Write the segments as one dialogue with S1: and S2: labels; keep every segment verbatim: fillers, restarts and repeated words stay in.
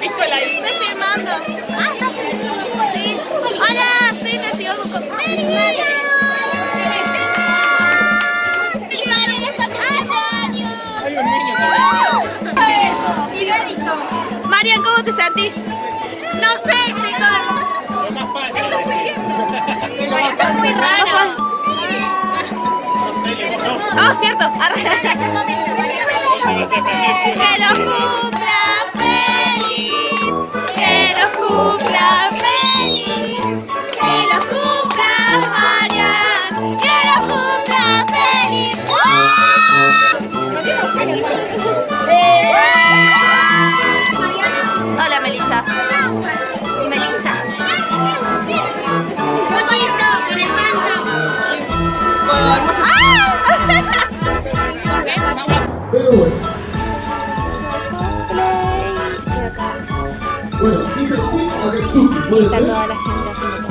S1: pistola ahí.
S2: Estoy filmando. Ah, ¿estás filmando? Sí. Hola, estoy en el Ciudad Buco. ¡Feliz Marian! ¡Feliz Marian! ¡Está cumpliendo años!
S1: Hay un niño también.
S2: Inédito. Marian, ¿cómo te sentís?
S3: No sé explicar.
S1: Lo más fácil.
S3: Esto es muy tierno. Esto es muy raro.
S1: No sé, le no.
S2: Oh, cierto. Arre. Que los cumpla feliz. Que los cumpla feliz. Que los cumpla Marian. Que los cumpla feliz. Hola, Melissa. Melissa.
S3: Muy bonito, con el manto.
S4: Bueno, dice aquí,
S2: Está toda la gente haciendo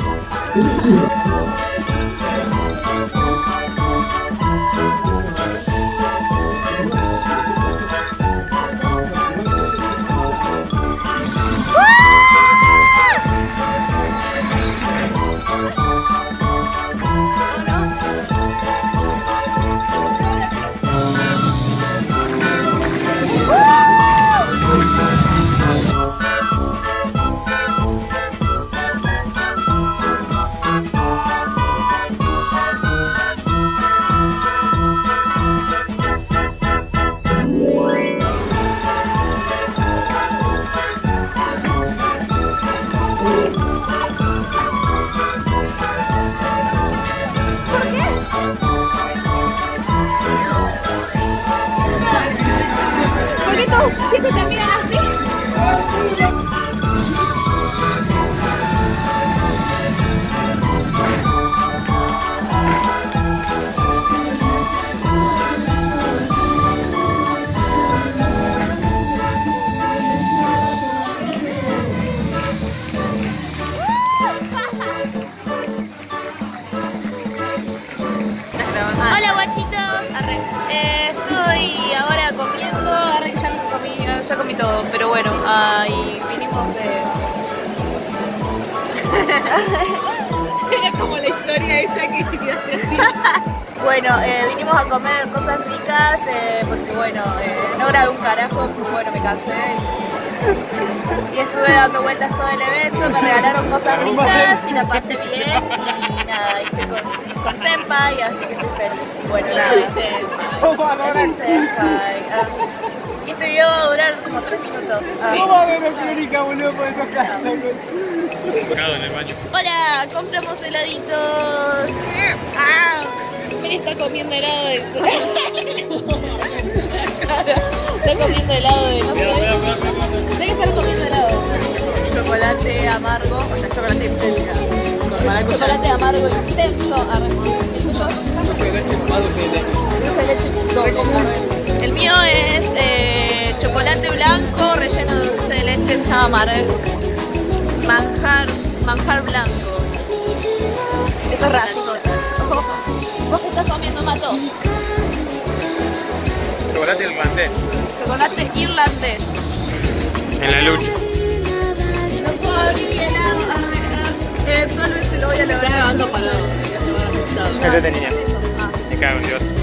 S2: siempre te miran así. Hola guachitos, arre. Eh, estoy ahora comiendo, arre que ya no comí, ya comí todo, pero bueno, uh, y vinimos de...
S5: Era como la historia esa que te quedaste así.
S2: Bueno, eh, vinimos a comer cosas ricas, eh, porque bueno, eh, no grabé un carajo, pues bueno, me cansé y, y estuve dando vueltas todo el evento, me regalaron cosas ricas y la pasé bien y nada, y estoy con, con Senpai, así que estoy feliz. Y bueno,
S5: Yo
S2: nada.
S5: soy Senpai.
S2: Yo soy Senpai. Ah. Y este video va a durar como tres minutos. Ah.
S1: ¿Cómo va a ver crónica, boludo, por esos hashtags? Sacado en el baño.
S2: Hola, compramos heladitos. Ah, Miri está comiendo helado de esto. Está comiendo helado de no sé. Tiene que estar comiendo helado.
S5: Chocolate amargo, o sea, chocolate intenso.
S2: Chocolate amargo intenso. Arre. ¿El tuyo? Dulce de leche doble. Arre. El mío es eh, chocolate blanco relleno de dulce de leche, se llama Marel. Manjar, manjar blanco. Eso es raso. ¿Vos qué estás comiendo, Mato?
S1: Chocolate irlandés.
S2: Chocolate irlandés.
S1: En la lucha.
S2: No puedo abrir mi helado. Eh, solamente lo voy a
S5: Está
S2: lograr.
S5: grabando parado. Ya se van a apuntar.
S1: Eso tenía.
S2: Eso. Ah.
S1: Me cago en Dios.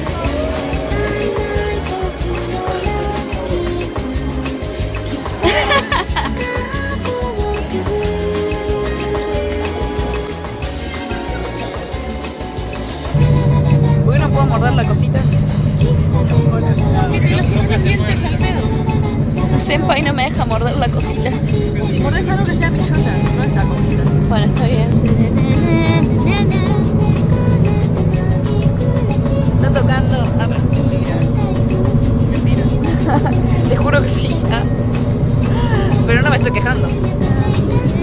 S2: ¿Por qué no puedo morder la cosita?
S5: ¿Qué te los dientes al pedo?
S2: Senpai no me deja morder la cosita.
S5: Si mordés algo que sea millona, no esa cosita.
S2: Bueno, está bien. Está tocando. Ah, pero mentira. Mentira. Te juro que sí. Ah. Pero no me estoy quejando.